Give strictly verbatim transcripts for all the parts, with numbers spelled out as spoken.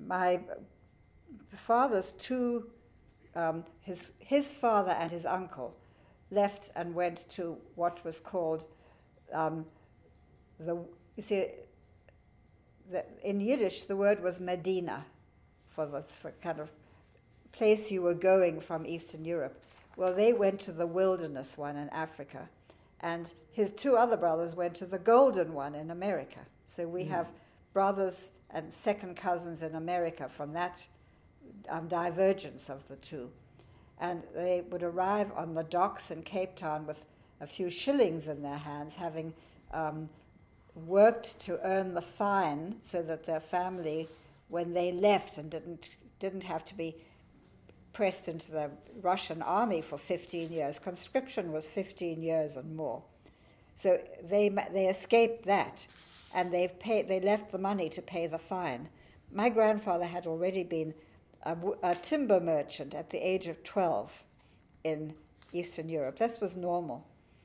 my father's two, um, his, his father and his uncle left and went to what was called, um, the, you see, the, in Yiddish the word was Medina, for the kind of place you were going from Eastern Europe. Well, they went to the wilderness one in Africa, and his two other brothers went to the golden one in America. So we mm. have brothers and second cousins in America from that um, divergence of the two. And they would arrive on the docks in Cape Town with a few shillings in their hands, having um, worked to earn the fine so that their family, when they left and didn't, didn't have to be pressed into the Russian army for fifteen years. Conscription was fifteen years and more. So they they escaped that, and they've paid, they left the money to pay the fine. My grandfather had already been a, a timber merchant at the age of twelve in Eastern Europe. This was normal.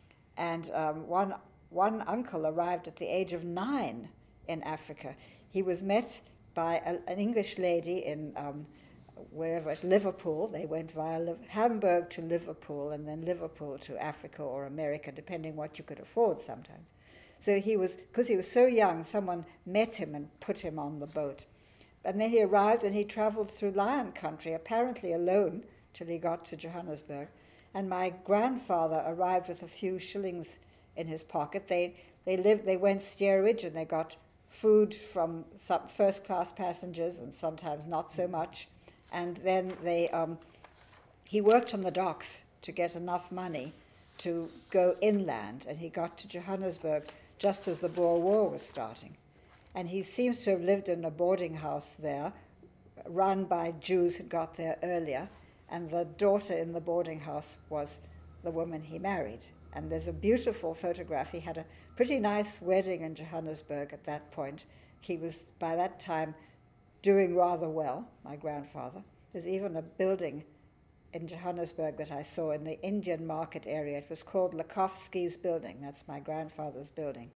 And um, one, one uncle arrived at the age of nine in Africa. He was met by a, an English lady in um, wherever, at Liverpool. They went via Liv Hamburg to Liverpool, and then Liverpool to Africa or America, depending what you could afford sometimes. So he was, because he was so young, someone met him and put him on the boat. And then he arrived and he traveled through lion country, apparently alone, till he got to Johannesburg. And my grandfather arrived with a few shillings in his pocket. They, they, lived, they went steerage, and they got food from some first-class passengers, and sometimes not so much. And then they, um, he worked on the docks to get enough money to go inland, and he got to Johannesburg just as the Boer War was starting. And he seems to have lived in a boarding house there, run by Jews who got there earlier, and the daughter in the boarding house was the woman he married. And there's a beautiful photograph. He had a pretty nice wedding in Johannesburg at that point. He was, by that time, doing rather well, my grandfather. There's even a building in Johannesburg that I saw in the Indian market area. It was called Lakowski's building. That's my grandfather's building.